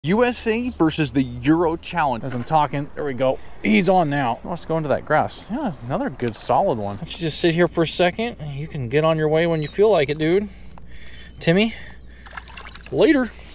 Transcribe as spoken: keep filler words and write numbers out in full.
U S A versus the Euro Challenge. As I'm talking, there we go. He's on now. Let's go into that grass. Yeah, it's another good solid one. Why don't you just sit here for a second? You can get on your way when you feel like it, dude. Timmy, later.